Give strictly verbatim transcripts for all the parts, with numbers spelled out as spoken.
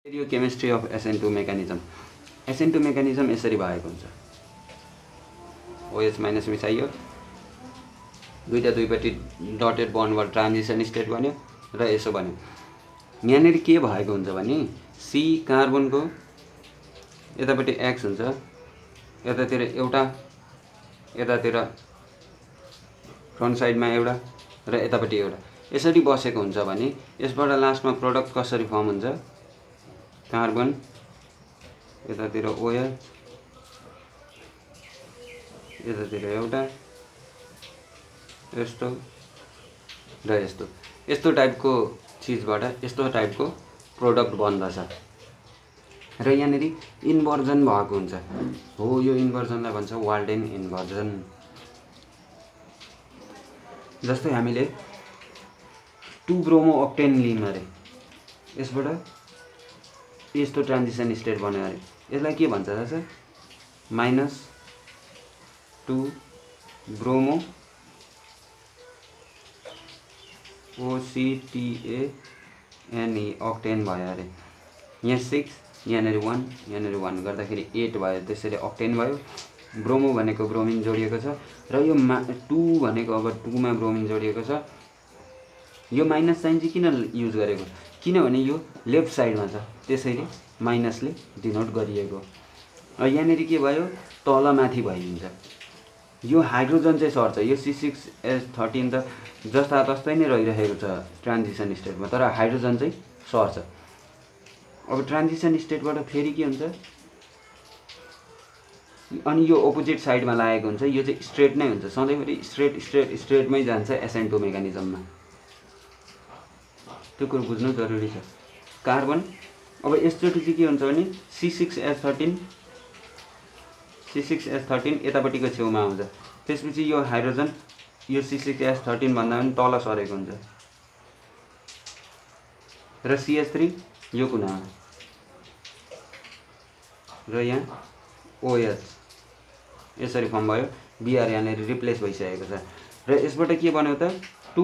यो chemistry of S N two mechanism. S N two mechanism यसरी भएको हुन्छ। ओएच माइनस मिसाइयो, दुईटा दुईपट्टि डटेड बन्डबाट ट्रान्जिसन स्टेट बन्यो र यसो बन्यो। यहाँनिर के भएको हुन्छ भने सी कार्बनको यतापट्टि एक्स हुन्छ, यतातिर एउटा, यतातिर फ्रन्ट साइडमा एउटा र यतापट्टि एउटा, यसरी बसेको हुन्छ भने यसबाट लास्टमा प्रोडक्ट कसरी फर्म हुन्छ? कार्बन यतातिर ओएच, यतातिर एउटा, यस्तो र यस्तो यस्तो टाइपको चीजबाट यस्तो टाइपको प्रोडक्ट बन्दछ र यहाँनिर इन्भर्जन भएको हुन्छ। हो, यो इन्भर्जनलाई भन्छ वाल्डेन इन्भर्जन। जस्तै हामीले टू ब्रोमो अक्टेन लियौँ अरे, यसबाट यस्तो ट्रान्जिसन स्टेट बन्यो अरे, यसलाई के भन्छ त sir? Minus two bromo O C T A N E octane भयो अरे। यहाँ सिक्स, यहाँनिर वान, यहाँनिर वान गर्दाखेरि एट भयो, त्यसैले अक्टेन भयो। ब्रोमो भनेको ब्रोमिन जोडिएको छ र यो मा टू भनेको अब टूमा ब्रोमिन जोडिएको छ। यो माइनस साइन चाहिँ किन युज गरेको? किनभने यो लेफ्ट साइडमा छ, त्यसैले माइनसले डिनोट गरिएको। यहाँनिर के भयो? तल माथि भइदिन्छ। यो हाइड्रोजन चाहिँ सर्छ, यो सी सिक्स एच थर्टिन त जस्ता तस्तै नै रहिरहेको छ ट्रान्जिसन स्टेटमा, तर हाइड्रोजन चाहिँ सर्छ। अब ट्रान्जिसन स्टेटबाट फेरि के हुन्छ? अनि यो अपोजिट साइडमा लागेको हुन्छ, यो चाहिँ स्ट्रेट नै हुन्छ, सधैँभरि स्ट्रेट स्ट्रेट स्ट्रेटमै जान्छ एस एन टू मेकानिजममा। त्यो कुरो बुझ्नु जरुरी छ। कार्बन अब यसचोटि चाहिँ के हुन्छ भने C six H thirteen C six H thirteen यतापट्टिको छेउमा आउँछ, त्यसपछि यो हाइड्रोजन यो सी सिक्स एच थर्टिन भन्दा पनि तल सरेको हुन्छ र सी एच थ्री यो कुनामा र यहाँ ओएच यसरी फर्म भयो। बिआर यहाँनिर रिप्लेस भइसकेको छ र यसबाट के बन्यो त? टू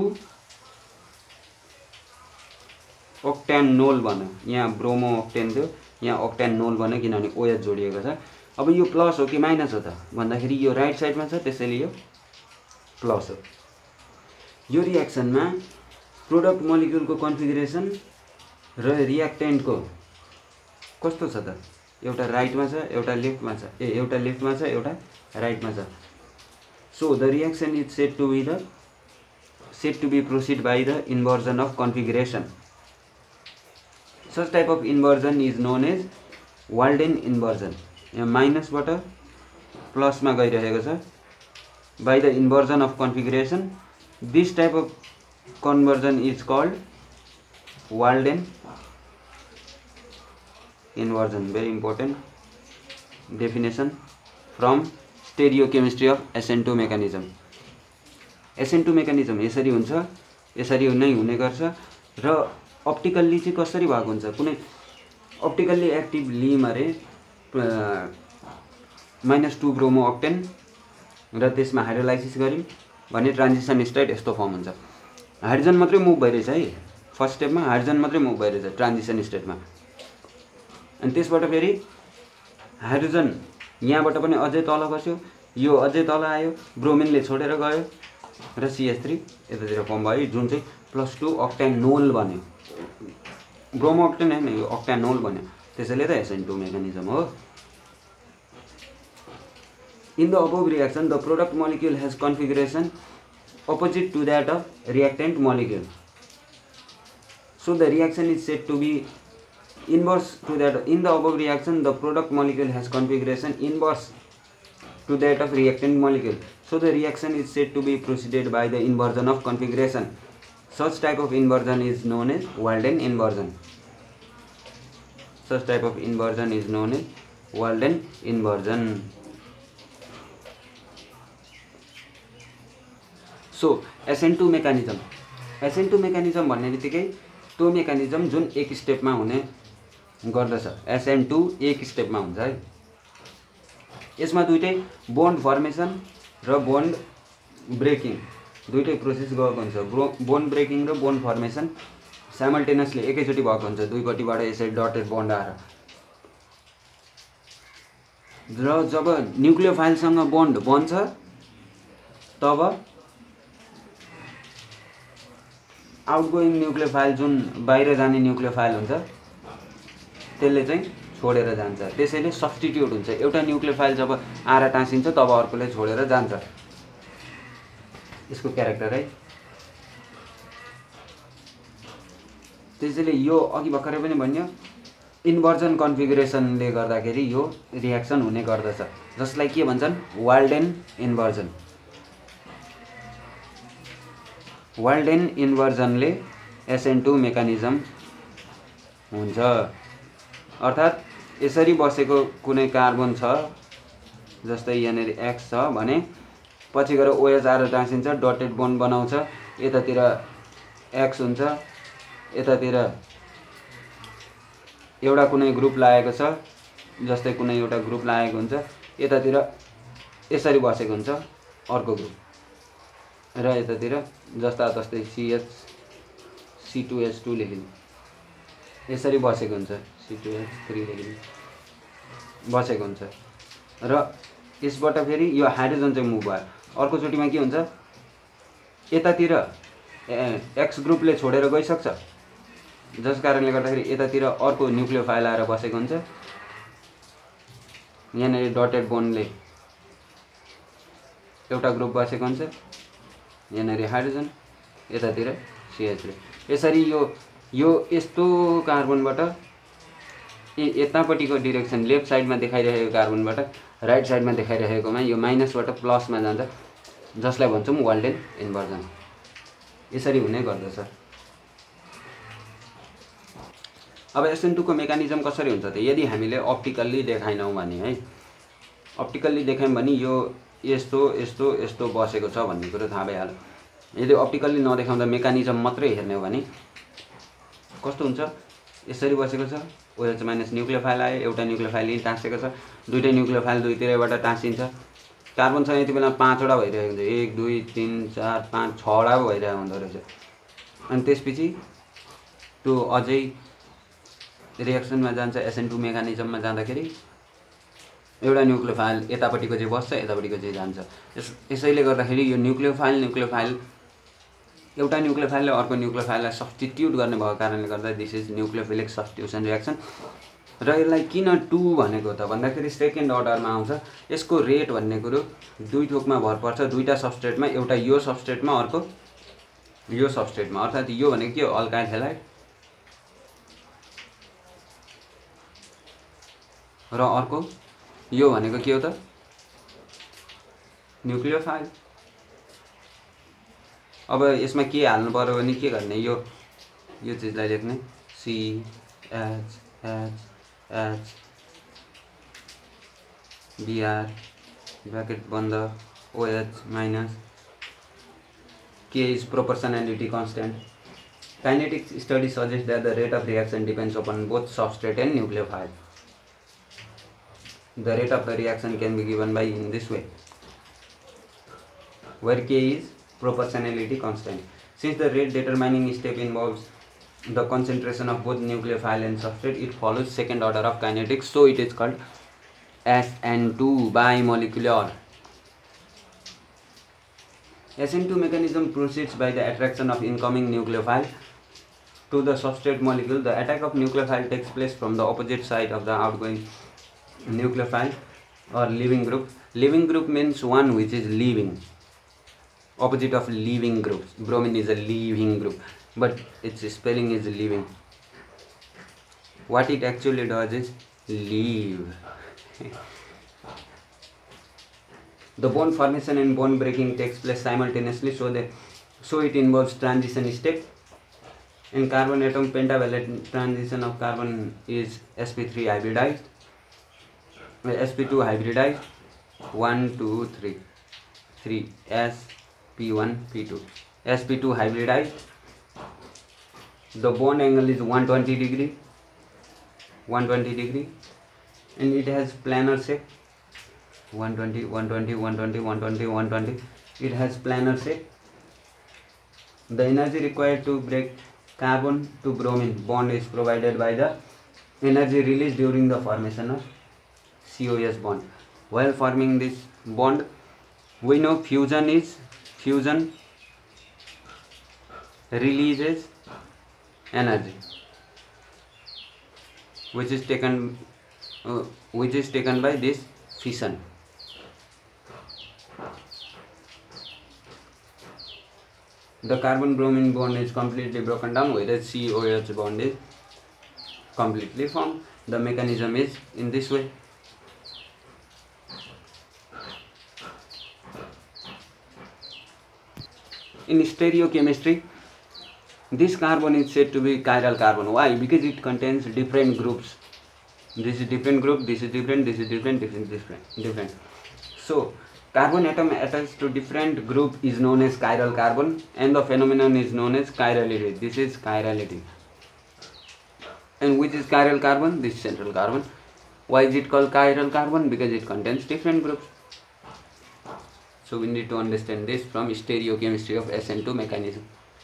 अक्ट्यानोल बन्यो। यहाँ ब्रोमो अक्टेन थियो, यहाँ अक्ट्यानोल बन्यो किनभने ओएच जोडिएको छ। अब यो प्लस हो कि माइनस हो त भन्दाखेरि यो राइट साइडमा छ, त्यसैले यो प्लस हो। यो रियाक्सनमा प्रोडक्ट मोलिक्युलको कन्फिगरेसन र रियाक्टेन्टको कस्तो छ त? एउटा राइटमा छ, एउटा लेफ्टमा छ, ए एउटा लेफ्टमा छ, एउटा राइटमा छ। So the reaction is said to be the said to be proceed by the inversion of configuration. Such type of inversion is known as Walden inversion. यहाँ माइनसबाट प्लसमा गइरहेको छ by the inversion of configuration. This type of conversion is called Walden inversion. Very important definition from stereochemistry of S N two mechanism. S N two mechanism यसरी हुन्छ, यसरी नै हुने गर्छ र अप्टिकल्ली चाहिँ कसरी भएको हुन्छ? कुनै अप्टिकल्ली एक्टिभ लियौँ अरे माइनस टू ब्रोमो अक्टेन र त्यसमा हाइड्रोलाइसिस गऱ्यौँ भने ट्रान्जिसन स्टेट यस्तो फर्म हुन्छ। हाइड्रोजन मात्रै मुभ भइरहेछ है, फर्स्ट स्टेपमा हाइड्रोजन मात्रै मुभ भइरहेछ ट्रान्जिसन स्टेटमा। अनि त्यसबाट फेरि हाइड्रोजन यहाँबाट पनि अझै तल खस्यो, यो अझै तल आयो, ब्रोमिनले छोडेर गयो र सी एच थ्री यतातिर फर्म भयो, जुन चाहिँ प्लस टू अक्ट्यानोल बन्यो। ब्रोमो अक्टेन होइन, यो अक्ट्यानोल बन्यो, त्यसैले त एस एन टू मेकानिजम हो। In the above reaction, the product molecule has configuration opposite to that of reactant molecule. So the reaction is said to be inverse to that. In the above reaction, the product molecule has configuration inverse to that of reactant molecule. So the reaction is said to be proceeded by the inversion of configuration. Such type of inversion is known as Walden inversion. Such type of inversion is known as Walden inversion. So S N two mechanism S N two mechanism भन्ने बित्तिकै त्यो mechanism जुन एक स्टेपमा हुने गर्दछ। S N two एक स्टेपमा हुन्छ है। यसमा दुईटै बोन्ड फर्मेसन र बोन्ड ब्रेकिङ दुईटै प्रोसेस गएको हुन्छ। बोन्ड ब्रेकिङ र बोन्ड फर्मेसन साइमल्टेनियसली एकैचोटि भएको हुन्छ दुईपट्टिबाट यसरी डटेड बन्ड आएर। र जब न्युक्लियोफाइलसँग बन्ड बन्छ तब आउटगोइङ न्युक्लियोफाइल जुन बाहिर जाने न्युक्लियोफाइल हुन्छ त्यसले चाहिँ छोडेर जान्छ। त्यसैले सब्स्टिट्युट हुन्छ। एउटा न्युक्लियोफाइल जब आएर टाँसिन्छ तब अर्कोले छोडेर जान्छ। यसको क्यारेक्टर है। त्यसैले यो अघि भर्खरै पनि भन्यो इन्भर्जन कन्फिगरेसनले गर्दाखेरि यो रियाक्सन हुने गर्दछ, जसलाई के भन्छन् वाल्डेन इन्भर्जन। वाल्डेन इन्भर्जनले एसएन टू मेकानिजम हुन्छ। अर्थात् यसरी बसेको कुनै कार्बन छ, जस्तै यहाँनिर एक्स छ भने पछि गएर ओएच आएर टाँसिन्छ, डटेड बोन्ड बनाउँछ, यतातिर एक्स हुन्छ, यतातिर एउटा कुनै ग्रुप लागेको छ, जस्तै कुनै एउटा ग्रुप लागेको हुन्छ, यतातिर यसरी बसेको हुन्छ अर्को ग्रुप, र यतातिर जस्ता तस्तै CH C two H two लेखिनु यसरी बसेको हुन्छ, सी टू एच थ्री लेखिनु बसेको हुन्छ। र यसबाट फेरि यो हाइड्रोजन चाहिँ मुभ भयो। अर्को चोटिमा के हुन्छ, यतातिर एक्स ग्रुपले छोडेर गइसक्छ, जस कारणले गर्दाखेरि यतातिर अर्को न्युक्लियोफाइल आएर बसेको हुन्छ। यहाँनिर डटेड बोन्डले एउटा ग्रुप बसेको हुन्छ, यहाँनिर हाइड्रोजन, यतातिर सिएच थ्री। यसरी यो यो यस्तो कार्बनबाट ए यतापट्टिको डिरेक्सन लेफ्ट साइडमा देखाइरहेको कार्बनबाट राइट साइडमा देखाइरहेकोमा यो माइनसबाट प्लसमा जान्छ, जसलाई भन्छौँ वाल्डेन इन्भर्जन। यसरी हुने गर्दछ। अब एसएन टू को मेकानिजम कसरी हुन्छ त? यदि हामीले अप्टिकल्ली देखाइनौँ भने है, अप्टिकल्ली देखायौँ भने यो यस्तो यस्तो यस्तो बसेको छ भन्ने कुरो थाहा भइहाल्यो। यदि अप्टिकल्ली नदेखाउँदा मेकानिजम मात्रै हेर्ने हो भने कस्तो हुन्छ, यसरी बसेको छ, ओएच माइनस न्युक्लियोफाइल आयो, एउटा न्युक्लियोफाइल यहीँ टाँसेको छ, दुईटै न्युक्लियोफाइल दुईतिरबाट टाँसिन्छ। कार्बन छ यति बेला पाँचवटा भइरहेको हुन्छ, एक दुई तिन चार पाँच छवटा पो भइरहेको हुँदो रहेछ। अनि त्यसपछि त्यो अझै रिएक्सनमा जान्छ, एसएन टू मेकानिजममा जाँदाखेरि एउटा न्युक्लियोफाइल यतापट्टिको चाहिँ बस्छ, यतापट्टिको चाहिँ जान्छ। यस यसैले गर्दाखेरि यो न्युक्लियोफाइल न्युक्लियोफाइल एउटा न्युक्लियोफाइलले अर्को न्युक्लियोफाइललाई सब्स्टिट्युट गर्ने भएको कारणले गर्दा this is nucleophilic substitution reaction. र यसलाई किन टू भनेको त भन्दाखेरि सेकेन्ड अर्डरमा आउँछ। यसको रेट भन्ने कुरो दुई थोकमा भर पर्छ, दुईटा सबस्ट्रेटमा, एउटा यो सबस्ट्रेटमा अर्को यो सबस्ट्रेटमा। अर्थात् यो भनेको के हो, अल्काइल हेलाइड, र अर्को यो भनेको के हो त, न्युक्लियोफाइल। अब यसमा के हाल्नु पर्यो भने के गर्ने, यो यो चिजलाई लेख्ने C H H H BR bracket बंद ओएच माइनस के is proportionality constant. Kinetic study suggests that the rate of reaction depends upon both substrate and nucleophile. The rate of the reaction can be given by in this way, where K is proportionality constant. Since the rate determining step involves the concentration of both nucleophile and substrate, it follows second order of kinetics, so it is called S N two bimolecular. S N two mechanism proceeds by the attraction of incoming nucleophile to the substrate molecule. The attack of nucleophile takes place from the opposite side of the outgoing nucleophile or leaving group. Leaving group means one which is leaving. Opposite of leaving groups. Bromine is a leaving group, but its spelling is leaving. What it actually does is leave. The bond formation and bond breaking takes place simultaneously, so that so it involves transition step. In carbon atom, pentavalent transition of carbon is s p three hybridized, s p two hybridized, one, two, three, three, s p one, p two, s p two hybridized. The bond angle is one hundred twenty degree, one hundred twenty degree, and it has planar shape. one twenty, one twenty, one twenty, one twenty, one twenty. It has planar shape. The energy required to break carbon to bromine bond is provided by the energy released during the formation of C O S bond. While forming this bond, we know fusion is fusion releases energy which is taken uh, which is taken by this fission. The carbon bromine bond is completely broken down, whereas C O H bond is completely formed. The mechanism is in this way. In stereochemistry, this carbon is said to be chiral carbon. Why? Because it contains different groups. This is different group, this is different, this is different, this is different, different. So, carbon atom attached to different group is known as chiral carbon, and the phenomenon is known as chirality. This is chirality. And which is chiral carbon? This central carbon. Why is it called chiral carbon? Because it contains different groups. So we need to understand this from stereochemistry of S N two mechanism.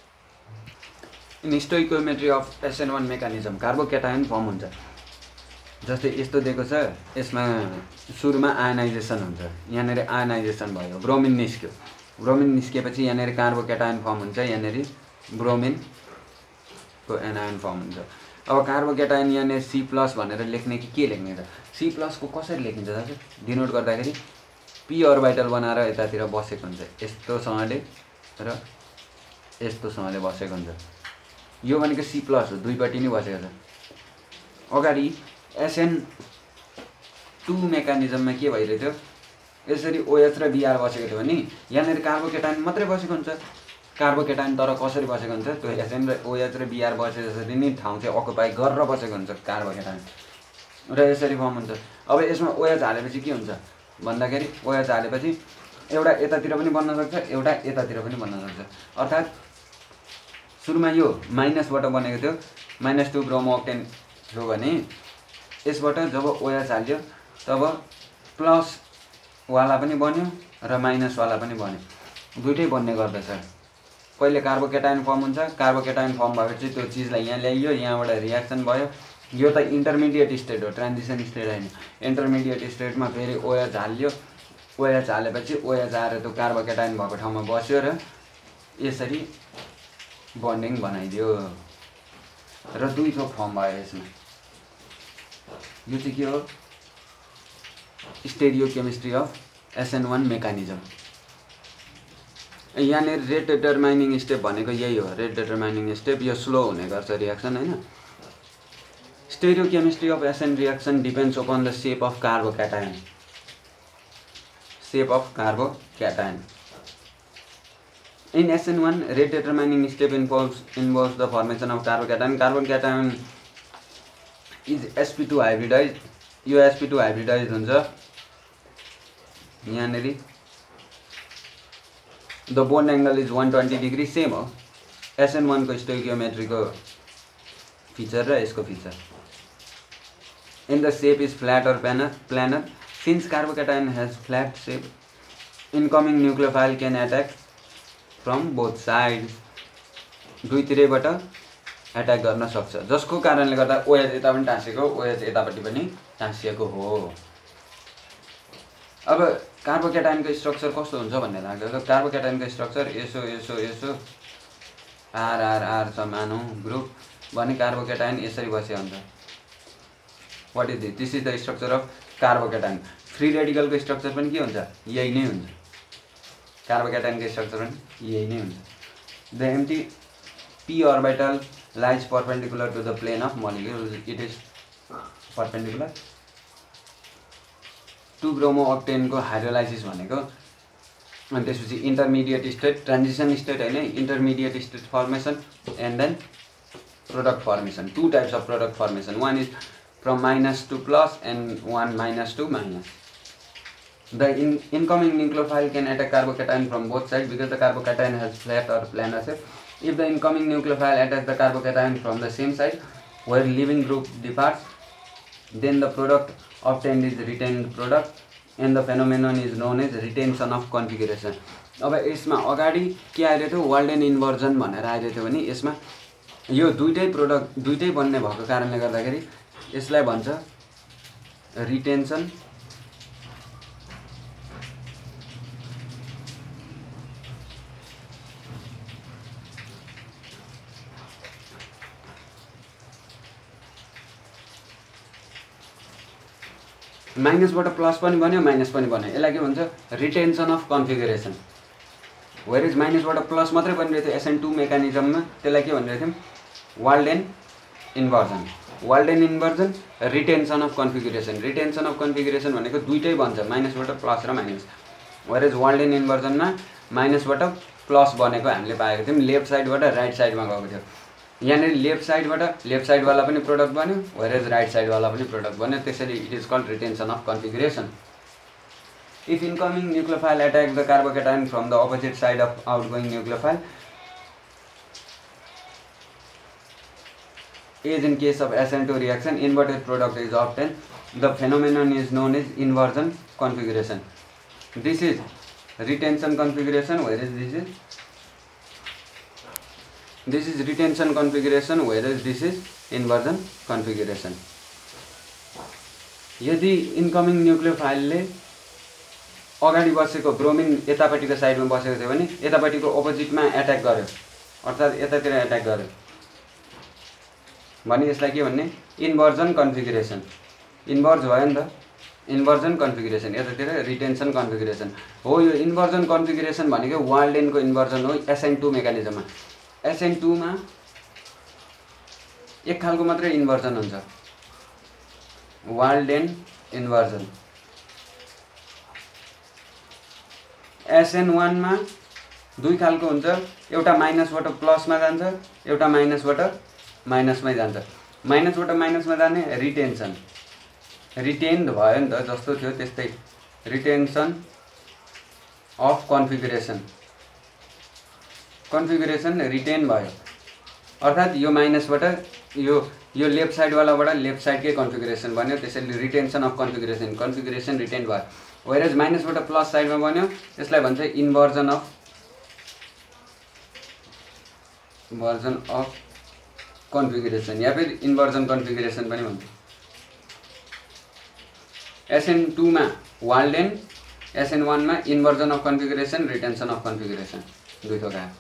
In stoichiometry of S N one mechanism, carbocation form हुन्छ। जस्तै यस्तो दिएको छ, यसमा सुरुमा ionisation हुन्छ, यहाँनेर ionisation भयो, ब्रोमिन निस्क्यो, ब्रोमिन निस्केपछि यहाँनेर कार्बोक्याटायन फर्म हुन्छ, यहाँनेर ब्रोमिन को एनायन फर्म हुन्छ। अब कार्बोक्याटायन यहाँनेर C प्लस भनेर लेख्ने कि के लेख्ने त? C प्लस को कसरी लेखिन्छ दाजु? डिनोट गर्दाखेरि p अर्बिटल बनाएर यतातिर बसेको हुन्छ, यस्तोसँगले र यस्तोसँगले बसेको हुन्छ। यो भनेको C प्लस हो, दुईपट्टि नै बसेको छ। अगाडि S N टू मेकानिजममा के भइरहेथ्यो, यसरी OH र Br बसेको थियो भने यहाँनेर कार्बोक्याटायन मात्रै बसेको हुन्छ। कार्बोक्याटायन तर कसरी बसेको हुन्छ? त्यो S N र OH र Br बसे जसरी नै ठाउँ चाहिँ अकुपाई गरेर बसेको हुन्छ कार्बोक्याटायन, र यसरी फर्म हुन्छ। अब यसमा OH हालेपछि के हुन्छ भन्दाखेरि, OH हालेपछि एउटा यतातिर पनि बन्न सक्छ, एउटा यतातिर पनि बन्न सक्छ। अर्थात् सुरुमा यो माइनसबाट बनेको थियो, माइनस टू ब्रोमो अक्टेन थियो भने यसबाट जब OH हाल्यो तब प्लस वाला पनि बन्यो र माइनस वाला पनि बन्यो, दुईटै बन्ने गर्दछ। पहिले कार्बोक्याटायन फर्म हुन्छ, कार्बोक्याटायन फर्म भएपछि त्यो चिजलाई यहाँ ल्याइयो, यहाँबाट रियाक्सन भयो। यो त इन्टरमिडिएट स्टेट हो, ट्रान्जिसन स्टेट हैन। इन्टरमिडिएट स्टेटमा फेरि OH हाल्यो, OH हालेपछि OH आएर त्यो कार्बोक्याटायन भएको ठाउँमा बस्यो र यसरी बन्डिङ बनाइदियो र दुई थोक फर्म भयो यसमा। यो चाहिँ के हो? Stereochemistry of S N one mechanism. यहाँनिर रेट डिटरमाइनिङ स्टेप भनेको यही हो, रेट डिटरमाइनिङ स्टेप। यो स्लो हुने गर्छ रियाक्सन हैन। Stereochemistry of S N reaction depends upon the shape of carbocation. Shape of carbocation. In S N one, rate determining step involves involves the formation of carbocation. Carbocation is S P two hybridized. यो S P two hybridized हुन्छ यहाँनेरि। The bond angle is one twenty degree, same हो S N one को stoichiometry को feature र यसको feature. And the shape is flat or planar. planar. Since carbocation has flat shape, incoming nucleophile can attack from both sides. दुईतिरैबाट attack गर्न सक्छ, जसको कारणले गर्दा OH यता पनि टाँसिएको, OH यतापट्टि पनि टाँसिएको हो। अब कार्बोक्याटायनको स्ट्रक्चर कस्तो हुन्छ भन्ने लाग्छ। कार्बोक्याटायनको स्ट्रक्चर यसो यसो यसो आर आर आर छ मानौ ग्रुप भने कार्बोक्याटायन यसरी बसेको हुन्छ। What is this? This is the structure of carbocation. Free radical को structure पनि के हुन्छ? यही नै हुन्छ। कार्बोक्याटायन को structure पनि यही नै हुन्छ। The empty p orbital lies perpendicular to the plane of molecule. It is perpendicular. two bromo octane को hydrolysis भनेको अनि त्यसपछि intermediate state, transition state हैन, intermediate state formation and then product formation. Two types of product formation. One is from minus to plus and one minus to minus. The in, incoming nucleophile can attack carbocation from both sides because the carbocation has flat or planar shape. If the incoming nucleophile attacks the carbocation from the same side where leaving group departs, then the product obtained is retained product and the phenomenon is known as retention of configuration. अब यसमा अगाडि के आइरहेको थियो? Walden inversion भनेर आइरहेको थियो भने यसमा यो दुईटै प्रोडक्ट दुईटै बन्ने भएको कारणले गर्दाखेरि यसलाई भन्छ रिटेन्सन माइनसबाट प्लस पनि बन्यो माइनस पनि बन्यो यसलाई के भन्छ retention of configuration where is माइनसबाट प्लस मात्रै बनिरहेको थियो एसएन टू मेकानिजममा त्यसलाई के भनिरहेको थियौँ Walden inversion Walden inversion retention of configuration retention of configuration भनेको दुईटै बन्छ माइनसबाट प्लस र माइनस वेयर इज वाल्डेन इन्भर्जनमा माइनसबाट प्लस बनेको हामीले पाएको थियौँ लेफ्ट साइडबाट राइट साइडमा गएको थियो यहाँनिर लेफ्ट साइडबाट लेफ्ट साइडवाला पनि प्रोडक्ट बन्यो वेयर इज राइट साइडवाला पनि प्रोडक्ट बन्यो त्यसरी it is called retention of configuration if incoming nucleophile attack the carbocation from the opposite side of outgoing nucleophile as in case of S N two reaction inverted product is obtained the phenomenon is known as inversion configuration this is retention configuration whereas this is this is retention configuration whereas this is inversion configuration यदि incoming न्यूक्लियोफाइलले अगाडि बसेको bromine यतापट्टिको साइडमा बसेको थियो भने यतापट्टिको अपोजिटमा attack गर्यो अर्थात् यतातिर एट्याक गर्यो भने यसलाई के भन्ने इन्भर्जन कन्फिगरेसन इन्भर्ज भयो नि त इन्भर्जन कन्फिगरेसन यतातिर रिटेन्सन कन्फिगरेसन हो यो इन्भर्जन कन्फिगरेसन भनेको वाल्डेनको इन्भर्जन हो एसएन टू मेकानिजममा एसएन टू मा एक खालको मात्रै इन्भर्जन हुन्छ वाल्डेन इन्भर्जन एसएन वान मा दुई खालको हुन्छ एउटा माइनसबाट प्लसमा जान्छ एउटा माइनसबाट माइनसमै जान्छ माइनसबाट माइनसमा जाने रिटेन्सन रिटेन्ड भयो नि त जस्तो थियो त्यस्तै retention of configuration configuration retain भयो अर्थात् यो माइनसबाट यो यो लेफ्ट साइडवालाबाट लेफ्ट साइडकै कन्फिगरेसन बन्यो त्यसैले retention of configuration configuration retain भयो वेयरएज माइनसबाट प्लस साइडमा बन्यो त्यसलाई भन्छ inversion of inversion of configuration या फिर इन्भर्जन कन्फिगरेसन पनि भन्छ एसएन टू मा वाल्डेन एसएन वान मा inversion of configuration retention of configuration दुई थोक आयो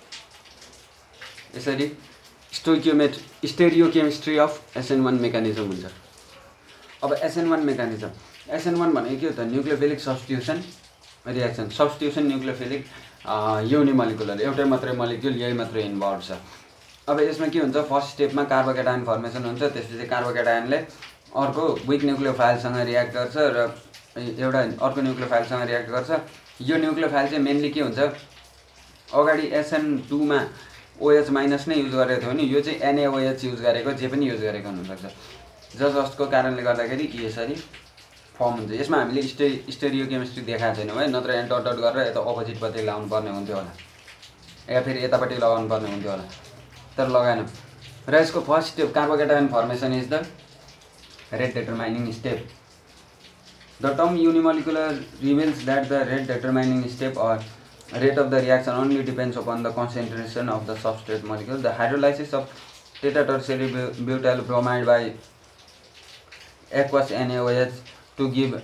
यसरी stoichiometry stereochemistry of SN one mechanism हुन्छ अब SN one mechanism SN one भनेको के हो त nucleophilic substitution reaction substitution nucleophilic unimolecular एउटै मात्रै मोलिक्युल यही मात्रै इन्भल्भ छ अब यसमा के हुन्छ फर्स्ट स्टेपमा कार्बोकेटायन फर्मेसन हुन्छ त्यसपछि कार्बोकेटायनले अर्को विक न्यूक्लियोफाइलसँग रियाक्ट गर्छ र एउटा अर्को न्यूक्लियोफाइलसँग रियाक्ट गर्छ यो न्यूक्लियोफाइल चाहिँ मेनली के हुन्छ अगाडि एसएन टू मा ओएच माइनस नै युज गरेको थियो भने यो चाहिँ एनएओएच युज गरेको जे पनि युज गरेको हुनसक्छ ज जसको कारणले गर्दाखेरि यसरी फर्म हुन्छ यसमा हामीले स्टे स्टेरियोकेमिस्ट्री देखाएको छैनौँ है नत्र एन्ट डट गरेर यता अपोजिटपट्टि लगाउनु पर्ने हुन्थ्यो होला या फेरि यतापट्टि लगाउनु पर्ने हुन्थ्यो होला तर लगाएन र यसको first step carbocation formation is the rate determining step the term unimolecular reveals that the rate determining step और rate of the reaction only depends upon the concentration of the substrate molecule. The hydrolysis of theta-tertiary butyl bromide by aqueous NaOH to give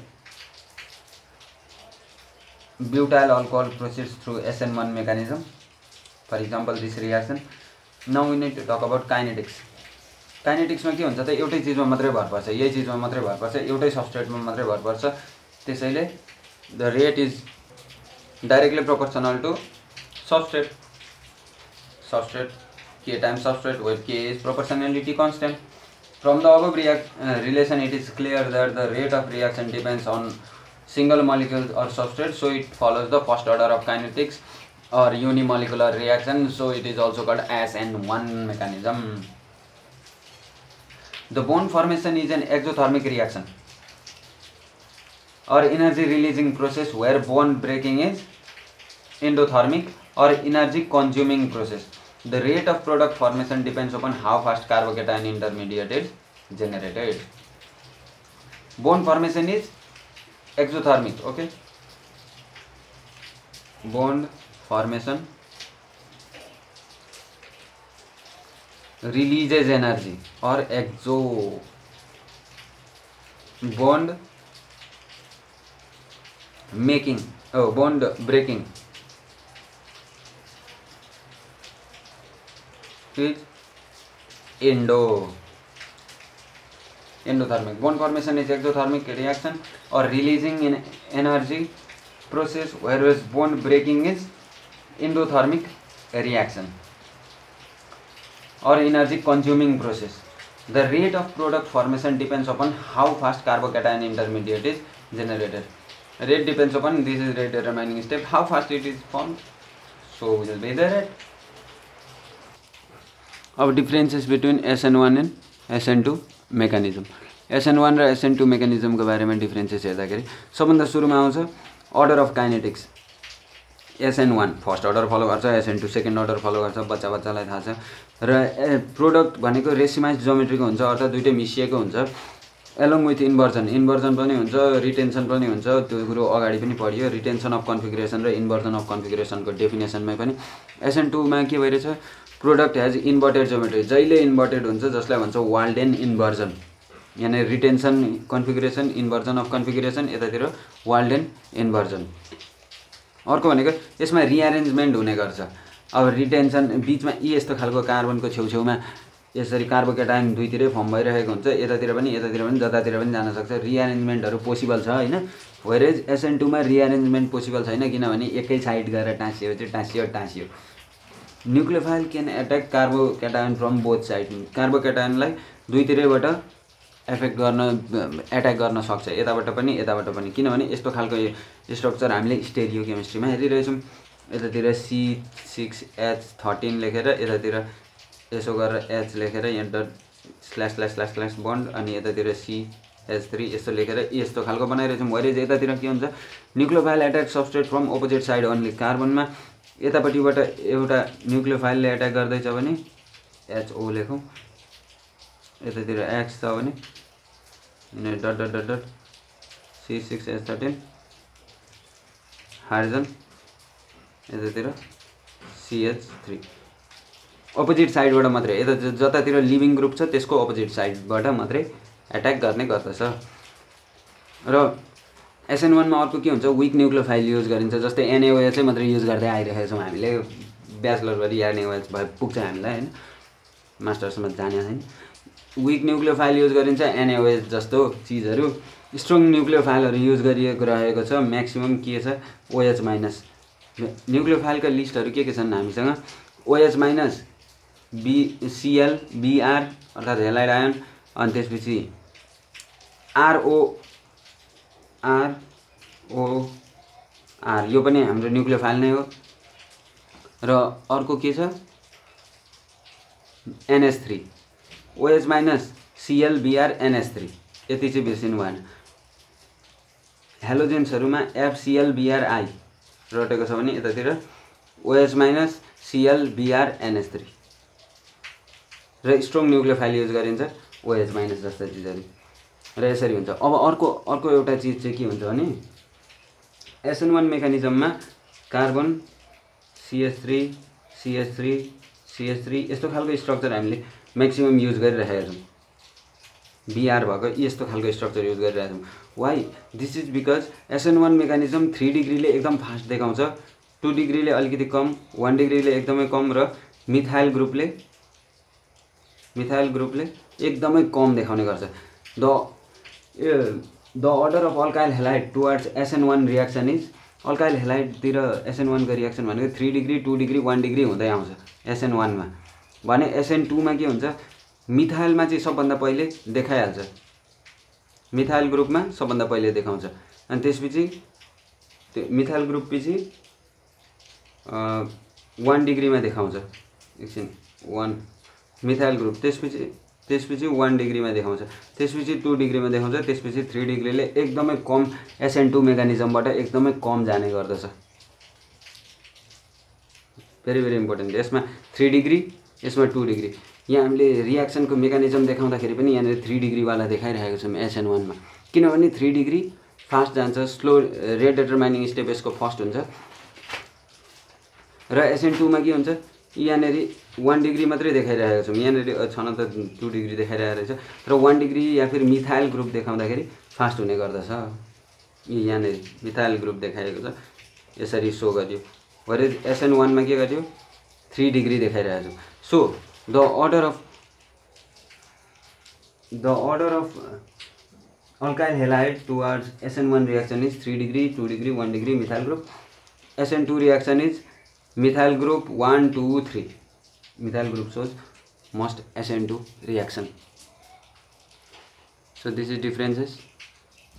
butyl alcohol proceeds through S N one mechanism. For example, this reaction. Now we need to talk about kinetics. Kinetics में के हुन्छ त एउटै चीजमा मात्रै भर पर्छ यही चीजमा मात्रै भर पर्छ एउटै सबस्ट्रेटमा मात्रै भर पर्छ त्यसैले the rate is directly proportional to substrate substrate K times substrate where K is proportionality constant. From the above react, uh, relation it is clear that the rate of reaction depends on single molecule or substrate, so it follows the first order of kinetics or unimolecular reaction, so it is also called S N one mechanism. The bond formation is an exothermic reaction or energy releasing process where bond breaking is endothermic or energy consuming process. The rate of product formation depends upon how fast carbocation intermediate is generated. Bond formation is exothermic, okay? Bond formation releases energy or exo bond making oh bond breaking is endo endothermic. Bond formation is exothermic reaction or releasing in energy process, whereas bond breaking is endothermic reaction or energy consuming process. The rate of product formation depends upon how fast carbocation intermediate is generated. Rate depends upon, this is rate determining step, how fast it is formed, so will be the rate. अब differences between S N one and S N two mechanism. S N one र S N two mechanism को बारेमा differences हेर्दाखेरि सबभन्दा सुरुमा आउँछ order of kinetics. S N one first order follow गर्छ, S N two second order follow गर्छ, बच्चा बच्चालाई थाहा छ। र प्रोडक्ट भनेको रेसिमाइज जोमेट्रीको हुन्छ, अर्थात् दुईटै मिसिएको हुन्छ, एलोङ विथ इन्भर्जन इन्भर्जन पनि हुन्छ, रिटेन्सन पनि हुन्छ। त्यो कुरो अगाडि पनि पढियो, रिटेन्सन अफ कन्फिगरेसन र इन्भर्जन अफ कन्फिगरेसनको डेफिनेसनमै पनि। S N two मा के भइरहेछ, प्रोडक्ट हेज इन्भर्टेड जोमेट्री, जहिले इन्भर्टेड हुन्छ जसलाई भन्छ वाल्डेन इन्भर्जन, यानी retention configuration, inversion of configuration, यतातिर वाल्डेन इन्भर्जन। अर्को भनेको यसमा रिअरेन्जमेन्ट हुने गर्छ। अब रिटेन्सन बीचमा यी यस्तो खालको कार्बनको छेउछेउमा यसरी कार्बोकेटाइन दुईतिरै फर्म भइरहेको हुन्छ, यतातिर पनि यतातिर पनि जतातिर पनि जान सक्छ, रिअरेन्जमेन्टहरू पोसिबल छ हैन। वेरेज S N two मा रिअरेन्जमेन्ट पोसिबल छैन, किनभने एकै साइड गएर टाँसियो चाहिँ टाँसियो टाँसियो। Nucleophile can attack carbocation from both side, कार्बोकेटाइनलाई दुईतिरैबाट एफेक्ट गर्न एट्याक गर्न सक्छ, यताबाट पनि यताबाट पनि, किनभने यस्तो खालको स्ट्रक्चर हामीले स्टेरियो केमिस्ट्रीमा हेरिरहेछौँ। यतातिर सी सिक्स एच थर्टिन लेखेर यतातिर यसो गरेर एच लेखेर यहाँ dot slash slash slash slash bond, अनि यतातिर सी एच थ्री यस्तो लेखेर यस्तो खालको बनाइरहेछौँ। वेरेज यतातिर के हुन्छ, nucleophile attack substrate from opposite side only, कार्बनमा यतापट्टिबाट एउटा न्युक्लियोफाइलले एट्याक गर्दैछ भने एचओ लेखौँ, यतातिर एक्स छ भने dot dot dot dot C six H thirteen hydrogen, यतातिर सी एच थ्री, अपोजिट साइडबाट मात्रै, यता जतातिर लिभिङ ग्रुप छ त्यसको अपोजिट साइडबाट मात्रै एट्याक गर्ने गर्दछ। र S N one मा अर्को के हुन्छ, विक न्युक्लियोफाइल युज गरिन्छ, जस्तै N A O H चाहिँ मात्रै युज गर्दै आइरहेका छौँ हामीले, ब्याचलरभरि N A O H भए पुग्छ हामीलाई हैन, मास्टर्समा जाने छैन। विक न्युक्लियोफाइल युज गरिन्छ, N A O H जस्तो चिजहरू। स्ट्रङ न्युक्लियोफाइलहरू युज गरिएको रहेको छ, म्याक्सिमम के छ OH माइनस। न्युक्लियोफाइलका लिस्टहरू के के छन् हामीसँग, OH minus, B Cl Br अर्थात् हेलाइड आयन, अनि त्यसपछि RO R O R, यो पनि हाम्रो न्युक्लियोफाइल नै हो। र अर्को के छ N H three, OH minus Cl Br N H three, यति चाहिँ बिर्सिनु भएन। हेलोजेन्सहरूमा F Cl Br I रटेको छ भने यतातिर OH minus Cl Br N H three, र स्ट्रङ न्युक्लियोफाइल युज गरिन्छ OH माइनस जस्ता चिजहरू, र यसरी हुन्छ। अब अर्को अर्को एउटा चिज चाहिँ के हुन्छ भने S N one मेकानिजममा carbon C H three C H three C H three यस्तो खालको स्ट्रक्चर हामीले म्याक्सिमम युज गरिरहेका छौँ, Br भएको यस्तो खालको स्ट्रक्चर युज गरिरहेका छौँ। Why this is because S N one mechanism three डिग्रीले एकदम फास्ट देखाउँछ, टू डिग्रीले अलिकति कम, वान डिग्रीले एकदमै कम, र मिथाइल ग्रुपले मिथाइल ग्रुपले एकदमै कम देखाउने गर्छ। The the order of alkyl halide towards S N one reaction is, alkyl हेलाइडतिर S N one को रियाक्सन भनेको three degree two degree one degree हुँदै आउँछ S N one मा, भने S N two मा के हुन्छ, मिथाइलमा चाहिँ सबभन्दा पहिले देखाइहाल्छ, मिथाइल ग्रुपमा सबभन्दा पहिले देखाउँछ, अनि त्यसपछि त्यो मिथाइल ग्रुप पछि वान डिग्रीमा देखाउँछ, एकछिन वान मिथाइल ग्रुप, त्यसपछि त्यसपछि वान डिग्रीमा देखाउँछ, त्यसपछि टू डिग्रीमा देखाउँछ, त्यसपछि थ्री डिग्रीले एकदमै कम S N two मेकानिजमबाट एकदमै कम जाने गर्दछ। भेरी भेरी इम्पोर्टेन्ट, यसमा थ्री डिग्री यसमा टू डिग्री, यहाँ हामीले रियाक्सनको मेकानिजम देखाउँदाखेरि पनि यहाँनिर थ्री डिग्रीवाला देखाइरहेको छौँ S N one मा, किनभने थ्री डिग्री फास्ट जान्छ, स्लो रेट डिटरमाइनिङ स्टेप यसको फर्स्ट हुन्छ। र S N two मा के हुन्छ, यहाँनिर वन डिग्री मात्रै देखाइरहेको छौँ, यहाँनिर छन त टू डिग्री देखाइरहेको रहेछ, तर वन डिग्री या फिर मिथाइल ग्रुप देखाउँदाखेरि फास्ट हुने गर्दछ। यहाँनिर मिथाइल ग्रुप देखाएको छ, यसरी सो गरियो। भरे एसएन वानमा के गर्यो, थ्री डिग्री देखाइरहेको छ। So the order of the order of alkyl halide towards S N one reaction is three degree, two degree, one degree methyl group. S N two reaction is methyl group one, two, three. Methyl group shows most S N two reaction. So this is differences.